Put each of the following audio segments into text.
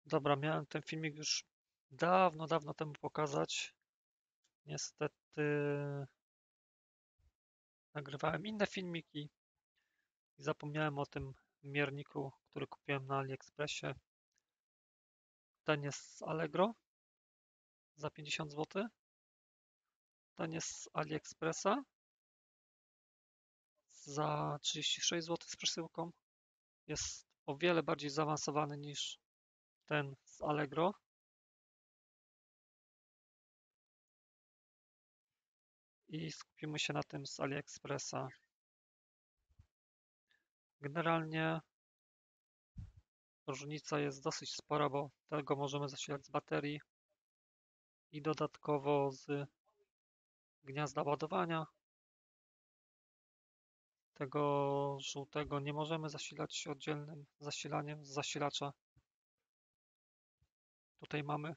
Dobra, miałem ten filmik już dawno, dawno temu pokazać. Niestety nagrywałem inne filmiki i zapomniałem o tym mierniku, który kupiłem na AliExpressie. Ten jest z Allegro za 50 zł. Ten jest z AliExpressa za 36 zł z przesyłką. Jest o wiele bardziej zaawansowany niż ten z Allegro. I skupimy się na tym z AliExpressa. Generalnie różnica jest dosyć spora, bo tego możemy zasilać z baterii i dodatkowo z gniazda ładowania. Tego żółtego nie możemy zasilać oddzielnym zasilaniem z zasilacza. Tutaj mamy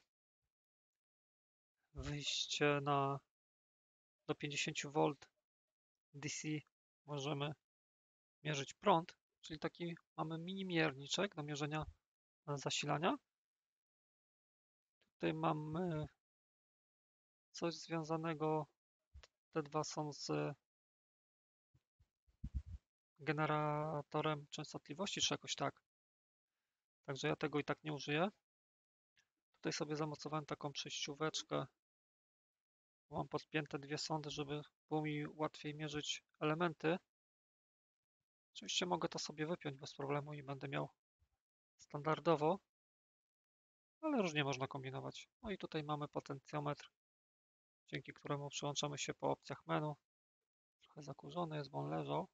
wyjście do 50 V DC. Możemy mierzyć prąd, czyli taki mamy mini mierniczek do mierzenia zasilania. Tutaj mamy coś związanego, te dwa są z generatorem częstotliwości, czy jakoś tak. Także ja tego i tak nie użyję. Tutaj sobie zamocowałem taką przejścióweczkę. Mam podpięte dwie sondy, żeby było mi łatwiej mierzyć elementy. Oczywiście mogę to sobie wypiąć bez problemu i będę miał standardowo, ale różnie można kombinować. No i tutaj mamy potencjometr, dzięki któremu przełączamy się po opcjach menu. Trochę zakurzony jest, bo on leżał.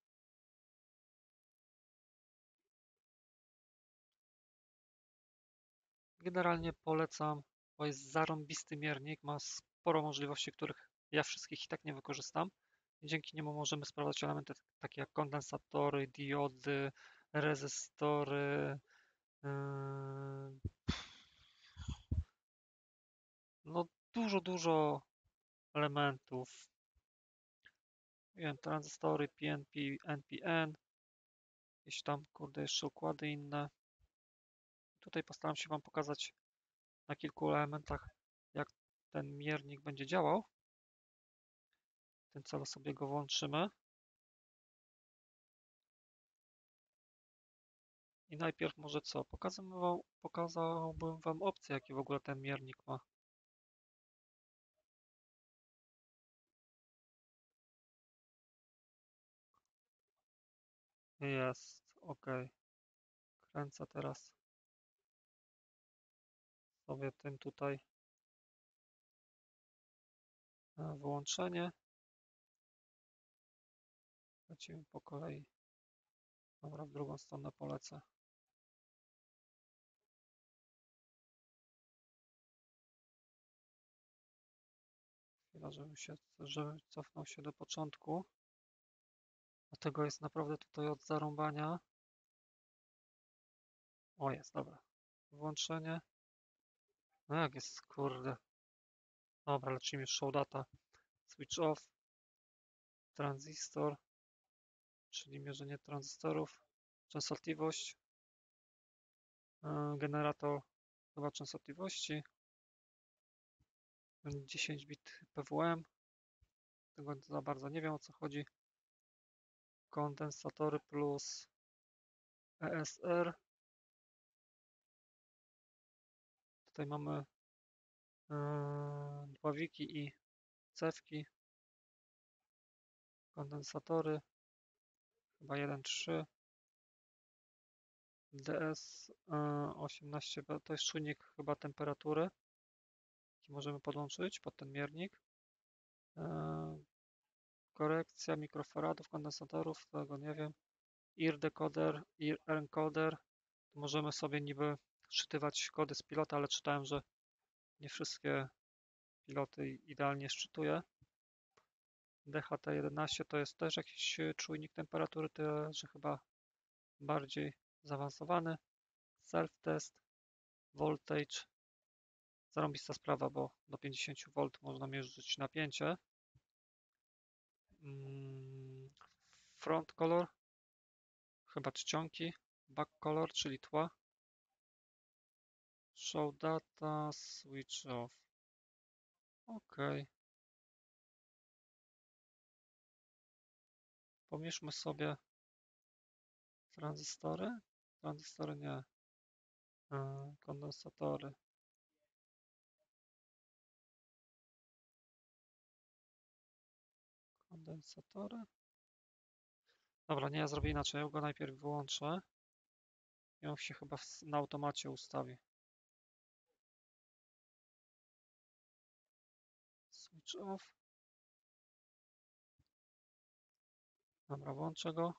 Generalnie polecam, bo jest zarąbisty miernik, ma sporo możliwości, których ja wszystkich i tak nie wykorzystam. Dzięki niemu możemy sprawdzać elementy takie jak kondensatory, diody, rezystory, yy, no dużo elementów. Nie wiem, tranzystory, PNP, NPN, jakieś tam, kurde, jeszcze układy inne. Tutaj postaram się Wam pokazać na kilku elementach, jak ten miernik będzie działał. W tym celu sobie go włączymy. I najpierw może co? Pokazałbym Wam opcje, jakie w ogóle ten miernik ma. Jest, ok. Kręcę teraz sobie tym tutaj wyłączenie. Lecimy po kolei. Dobra, w drugą stronę polecę. Chwila, żebym cofnął się do początku. Dlatego jest naprawdę tutaj od zarąbania. O, jest, dobra. Włączenie. No jak jest, kurde. Dobra, lecimy show data. Switch off. Tranzystor, czyli mierzenie tranzystorów. Częstotliwość. Generator chyba częstotliwości. 10 bit PWM. Tego za bardzo nie wiem, o co chodzi. Kondensatory plus ESR. Tutaj mamy dławiki i cewki. Kondensatory. Chyba 1.3. DS18B to jest czujnik chyba temperatury, jaki możemy podłączyć pod ten miernik. Korekcja mikrofaradów, kondensatorów, tego nie wiem. IR decoder, IR encoder. Możemy sobie niby szczytywać kody z pilota, ale czytałem, że nie wszystkie piloty idealnie szczytuje. DHT11 to jest też jakiś czujnik temperatury, tyle że chyba bardziej zaawansowany. Self-test, voltage. Zarąbista sprawa, bo do 50 V można mierzyć napięcie. Front color, chyba czcionki. Back color, czyli tła. Show data, switch off. OK. Pomierzmy sobie tranzystory. Tranzystory nie. Kondensatory. Kondensatory. Dobra, nie, ja zrobię inaczej. Ja go najpierw wyłączę. I on się chyba na automacie ustawi. Switch off. Dobra, włączę go.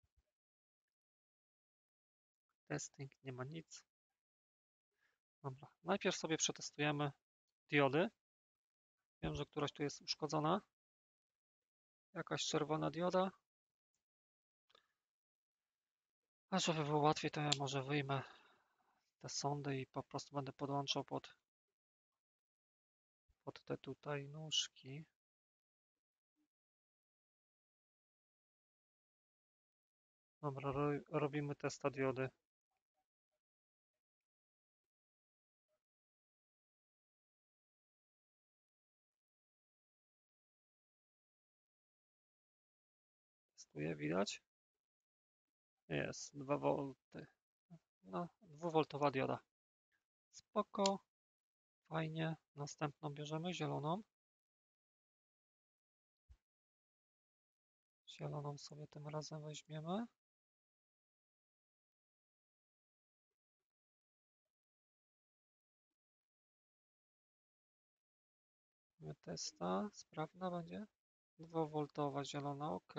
Testing, nie ma nic. Dobra, najpierw sobie przetestujemy diody. Wiem, że któraś tu jest uszkodzona. Jakaś czerwona dioda. A żeby było łatwiej, to ja może wyjmę te sondy i po prostu będę podłączał pod te tutaj nóżki. Dobra, robimy testa diody. Testuję, widać? Jest, 2 V. No, 2V dioda. Spoko, fajnie. Następną bierzemy, zieloną. Zieloną sobie tym razem weźmiemy. Testa, sprawna będzie. 2V zielona, OK.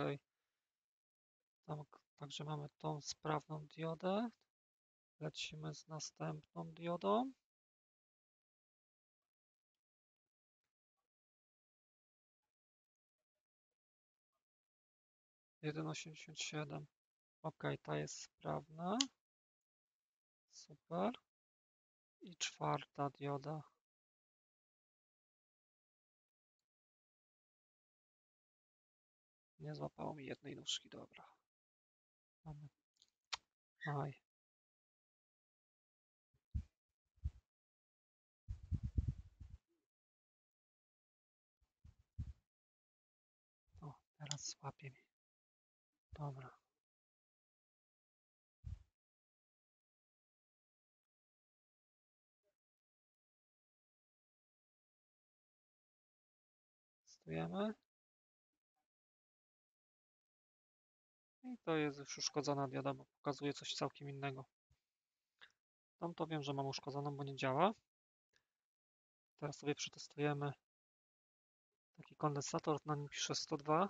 Także mamy tą sprawną diodę. Lecimy z następną diodą. Jeden 87. OK, ta jest sprawna. Super. I czwarta dioda. Nie złapało mi jednej nóżki, dobra. Mamy. Aj. O, teraz złapie mi. Dobra. Testujemy. I to jest już uszkodzona dioda, bo pokazuje coś całkiem innego. Tam to wiem, że mam uszkodzoną, bo nie działa. Teraz sobie przetestujemy taki kondensator, na nim pisze 102.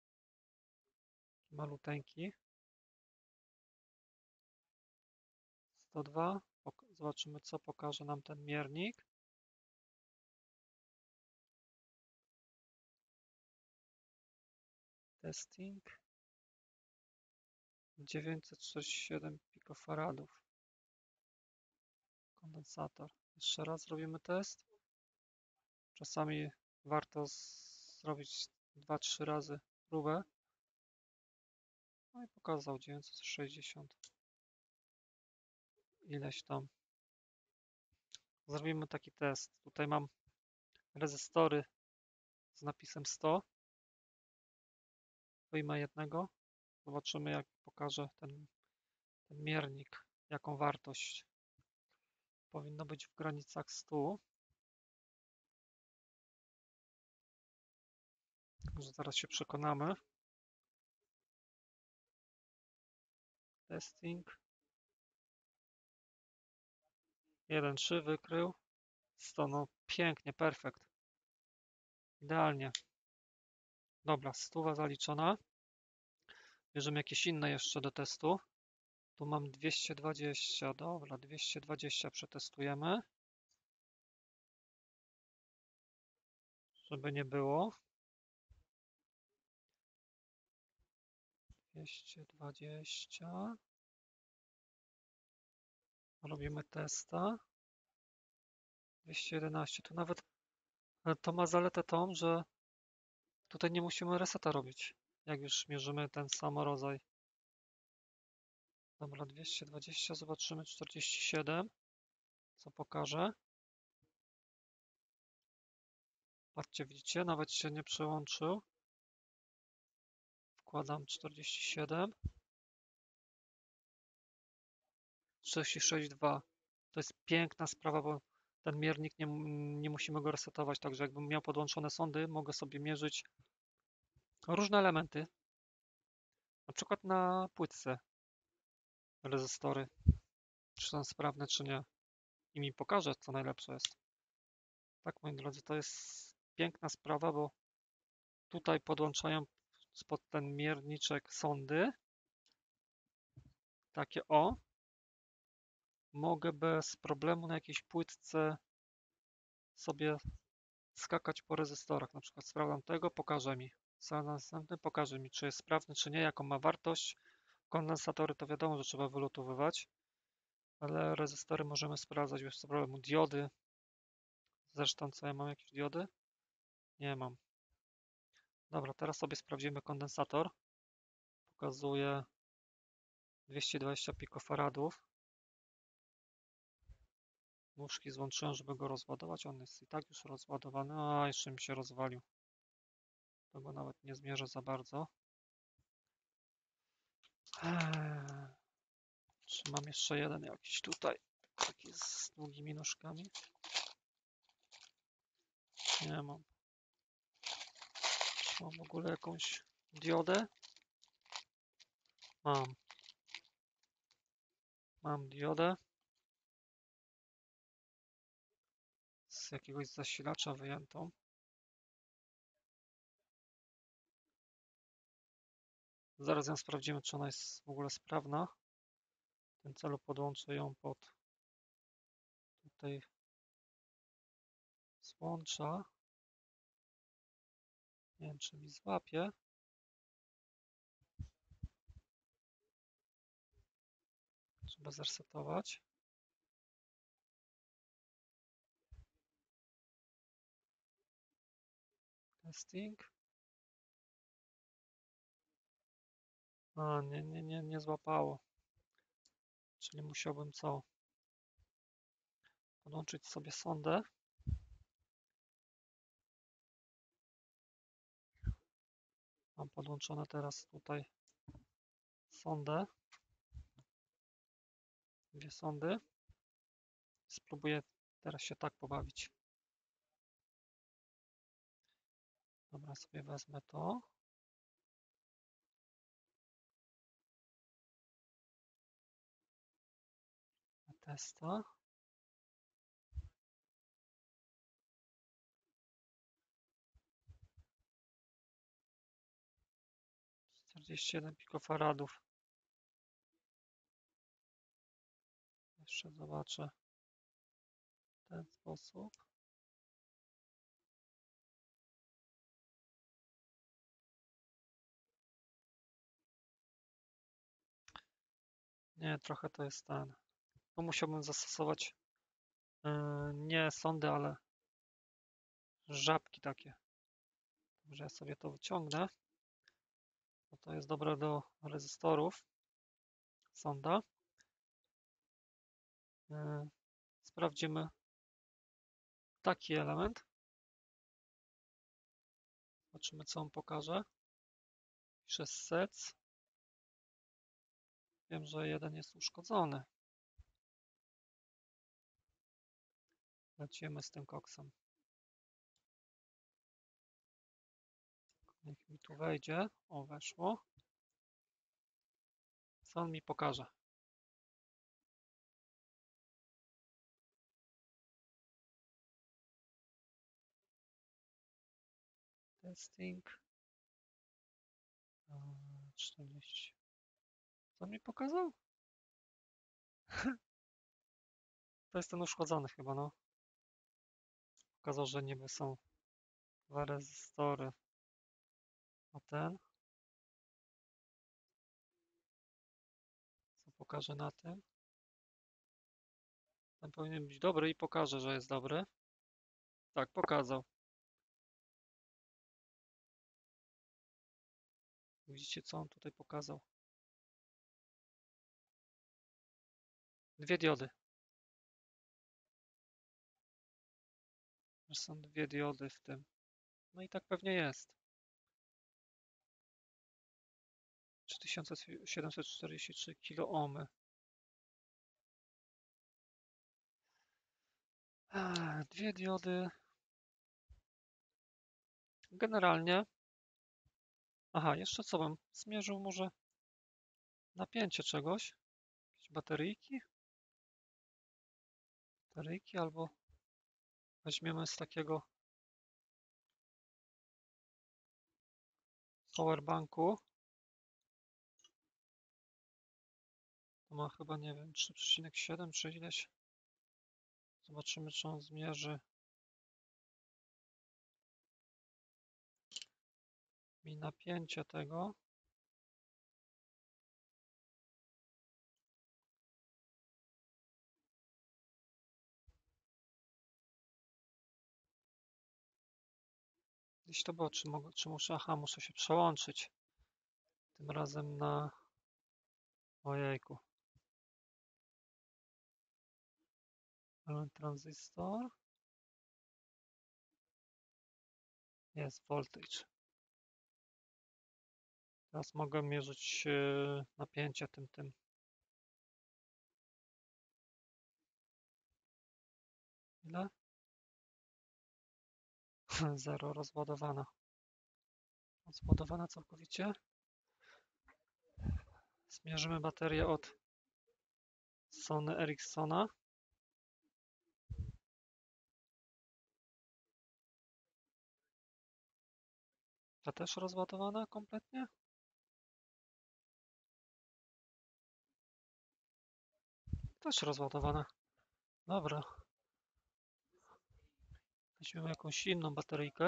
Maluteńki. 102. Zobaczymy, co pokaże nam ten miernik. Testing. 967 pikofaradów. Kondensator. Jeszcze raz zrobimy test. Czasami warto zrobić 2-3 razy próbę. No i pokazał 960. Ileś tam. Zrobimy taki test. Tutaj mam rezystory z napisem 100. Wyjmę jednego. Zobaczymy, jak pokaże ten miernik, jaką wartość. Powinno być w granicach 100. Także zaraz się przekonamy. Testing. 1,3 wykrył. 100, no pięknie, perfekt. Idealnie. Dobra, 100 zaliczona. Bierzemy jakieś inne jeszcze do testu. Tu mam 220. Dobra, 220 przetestujemy. Żeby nie było. 220. Robimy testa. 211. Tu nawet to ma zaletę tą, że tutaj nie musimy reseta robić, jak już mierzymy ten sam rodzaj. Dobra, 220, zobaczymy 47. co pokażę. Patrzcie, widzicie, nawet się nie przełączył. Wkładam 47. 46,2. To jest piękna sprawa, bo ten miernik nie musimy go resetować, także jakbym miał podłączone sondy, mogę sobie mierzyć różne elementy, na przykład na płytce rezystory, czy są sprawne, czy nie. I mi pokaże, co najlepsze jest. Tak, moi drodzy, to jest piękna sprawa, bo tutaj podłączają spod ten mierniczek sondy. Takie o. Mogę bez problemu na jakiejś płytce sobie skakać po rezystorach. Na przykład sprawdzam tego, pokaże mi. Następny pokaże mi, czy jest sprawny, czy nie, jaką ma wartość. Kondensatory to wiadomo, że trzeba wylutowywać, ale rezystory możemy sprawdzać bez problemu. Diody. Zresztą, co ja mam, jakieś diody? Nie mam. Dobra, teraz sobie sprawdzimy kondensator. Pokazuje 220 pikofaradów. Nóżki złączyłem, żeby go rozładować. On jest i tak już rozładowany. A, jeszcze mi się rozwalił. Tego nawet nie zmierzę za bardzo. Czy mam jeszcze jeden jakiś tutaj? Taki z długimi nóżkami? Nie mam. Czy mam w ogóle jakąś diodę? Mam. Mam diodę. Z jakiegoś zasilacza wyjętą. Zaraz ją sprawdzimy, czy ona jest w ogóle sprawna. W tym celu podłączę ją pod tutaj złącza. Nie wiem, czy mi złapie. Trzeba zresetować. Testing. A, nie złapało. Czyli musiałbym co? Podłączyć sobie sondę. Mam podłączone teraz tutaj sondę. Dwie sondy. Spróbuję teraz się tak pobawić. Dobra, sobie wezmę to. Na testa. - 41 pikofaradów. Jeszcze zobaczę w ten sposób. Nie, trochę to jest ten. Tu musiałbym zastosować nie sondy, ale żabki takie. Także ja sobie to wyciągnę. Bo to jest dobre do rezystorów. Sonda. Sprawdzimy taki element. Zobaczymy, co on pokaże. Piszę sets. Wiem, że jeden jest uszkodzony. Lecimy z tym koksem. Niech mi tu wejdzie. O, weszło. Co on mi pokaże? Testing. 40. Co mi pokazał? To jest ten uszkodzony chyba, no. Pokazał, że niby są dwa rezystory. A ten? Co pokaże na tym? Ten powinien być dobry i pokaże, że jest dobry. Tak, pokazał. Widzicie, co on tutaj pokazał? Dwie diody. że są dwie diody w tym. No i tak pewnie jest. 3743 kiloohmy. Dwie diody. Generalnie. Aha, jeszcze co bym zmierzył może napięcie czegoś? Jakieś bateryjki? Bateryjki albo weźmiemy z takiego powerbanku. To ma chyba, nie wiem, 3,7 czy ileś. Zobaczymy, czy on zmierzy mi napięcie tego. Gdzieś to było, czy muszę, aha, muszę się przełączyć. Tym razem na, ojejku. Tranzystor. Jest voltage. Teraz mogę mierzyć napięcie tym. Ile? 0 rozładowana. Rozładowana całkowicie. Zmierzymy baterię od Sony Ericssona. Ta też rozładowana kompletnie? Też rozładowana. Dobra. Weźmiemy jakąś inną bateryjkę.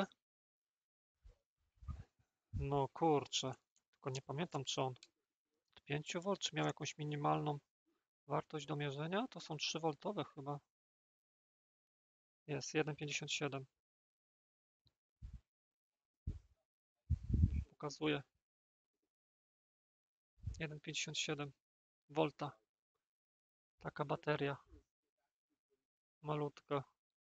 No kurczę. Tylko nie pamiętam, czy on od 5V, czy miał jakąś minimalną wartość do mierzenia. To są 3V chyba. Jest 1,57. Pokazuje 1,57 V. Taka bateria. Malutka.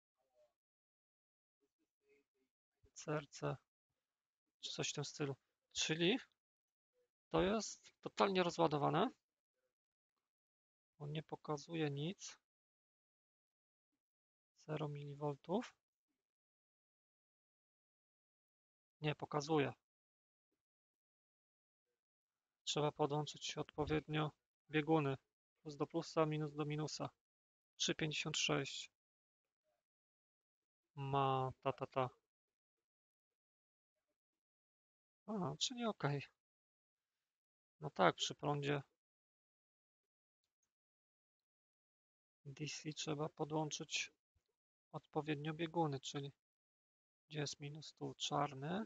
CRC. Czy coś w tym stylu. Czyli to jest totalnie rozładowane. On nie pokazuje nic. 0 mV. Nie pokazuje. Trzeba podłączyć odpowiednio bieguny. Plus do plusa, minus do minusa. 3,56. Ma ta. Aha, czyli ok. No tak, przy prądzie DC trzeba podłączyć odpowiednio bieguny, czyli gdzie jest minus, tu czarny.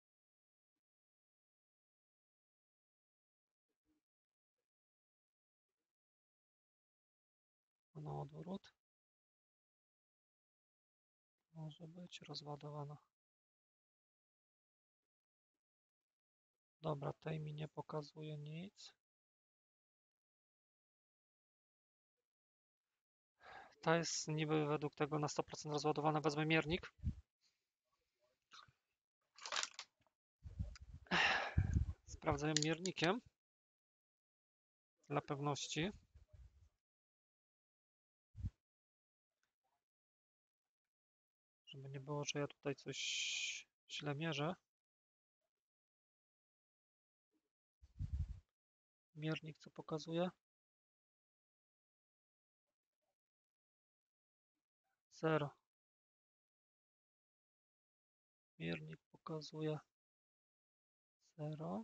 Na odwrót. Może być rozładowana. Dobra, tej mi nie pokazuje nic. Ta jest niby według tego na 100% rozładowana. Wezmę miernik. Sprawdzę ją miernikiem. Dla pewności. Żeby nie było, że ja tutaj coś źle mierzę. Miernik co pokazuje? 0. Miernik pokazuje 0.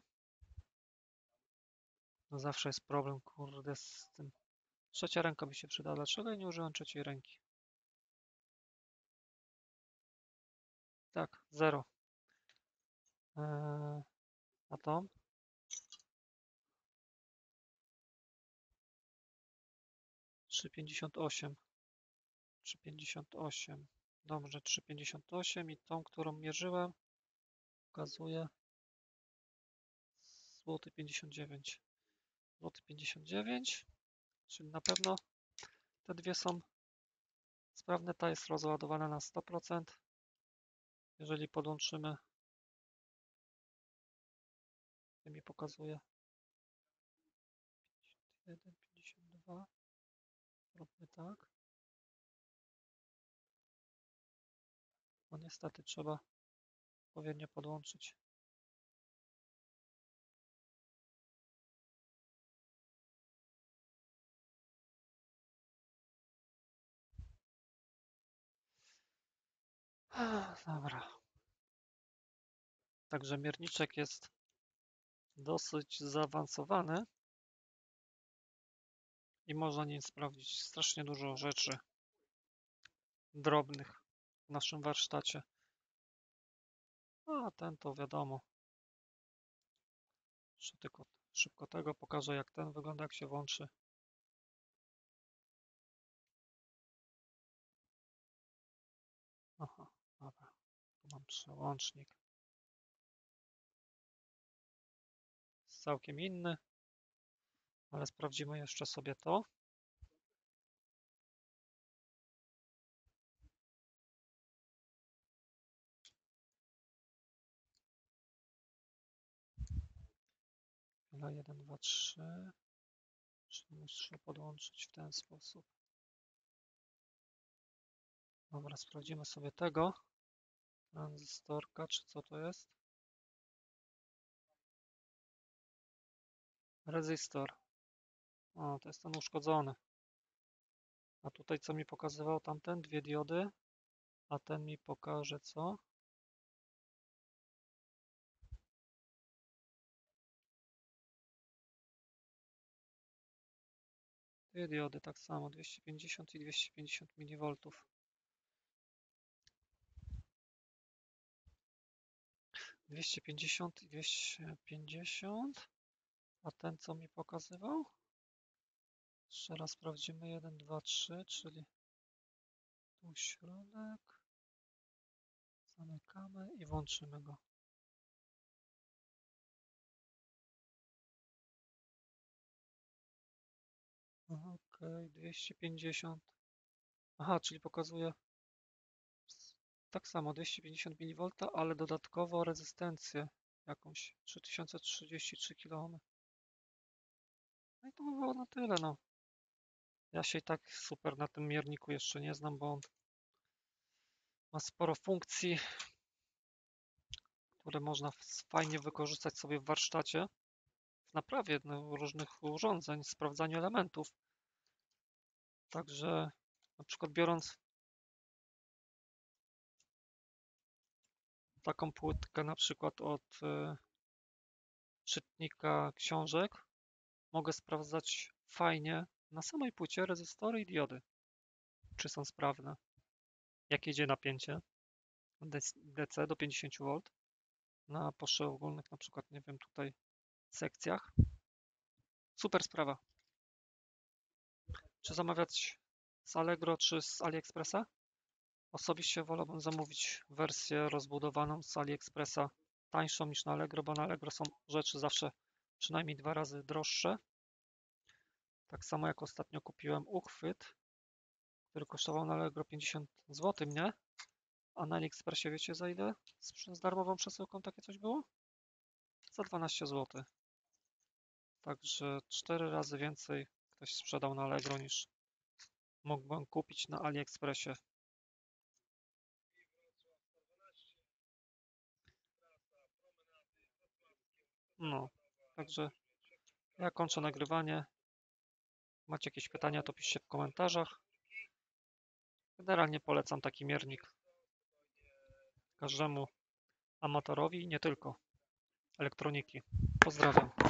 No zawsze jest problem, kurde, z tym. Trzecia ręka by się przydała. Dlaczego ja nie użyłem trzeciej ręki? Tak, 0. Atom. 3,58. 3,58. Dobrze, 3,58 i tą, którą mierzyłem, pokazuje złoty 59. Złoty 59, czyli na pewno te dwie są sprawne. Ta jest rozładowana na 100%. jeżeli podłączymy, to mi pokazuje 1,52. Róbmy tak. No niestety trzeba odpowiednio podłączyć. Dobra. Także mierniczek jest dosyć zaawansowany i można nim sprawdzić strasznie dużo rzeczy drobnych w naszym warsztacie. A ten to wiadomo. Jeszcze tylko szybko tego pokażę, jak ten wygląda, jak się włączy. Aha, dobra. Tu mam przełącznik. Jest całkiem inny, ale sprawdzimy jeszcze sobie to. Chwila, 1, 2, 3. Czyli muszę podłączyć w ten sposób. Dobra, sprawdzimy sobie tego. Tranzystorka, czy co to jest? Rezystor. O, to jest ten uszkodzony. A tutaj co mi pokazywał tamten? Dwie diody. A ten mi pokaże co? Dwie diody, tak samo. 250 i 250 mV. 250 i 250. A ten co mi pokazywał? Jeszcze raz sprawdzimy. 1, 2, 3, czyli tu środek. Zamykamy i włączymy go. Ok, 250. Aha, czyli pokazuje tak samo 250 mV, ale dodatkowo rezystencję jakąś 3033 kΩ. No i to by było na tyle, no. Ja się i tak super na tym mierniku jeszcze nie znam, bo on ma sporo funkcji, które można fajnie wykorzystać sobie w warsztacie, w naprawie różnych urządzeń, sprawdzaniu elementów. Także na przykład biorąc taką płytkę na przykład od czytnika książek, mogę sprawdzać fajnie na samej płycie rezystory i diody, czy są sprawne, jak jedzie napięcie DC do 50V na poszczególnych na przykład, nie wiem, tutaj sekcjach. Super sprawa. Czy zamawiać z Allegro, czy z AliExpressa? Osobiście wolałbym zamówić wersję rozbudowaną z AliExpressa, tańszą niż na Allegro, bo na Allegro są rzeczy zawsze przynajmniej 2 razy droższe. Tak samo jak ostatnio kupiłem uchwyt, który kosztował na Allegro 50 zł, nie? A na AliExpressie wiecie za ile? Z darmową przesyłką takie coś było? Za 12 zł. Także 4 razy więcej ktoś sprzedał na Allegro niż mógłbym kupić na AliExpressie. No, także ja kończę nagrywanie. Macie jakieś pytania, to piszcie w komentarzach. Generalnie polecam taki miernik każdemu amatorowi, nie tylko elektroniki. Pozdrawiam.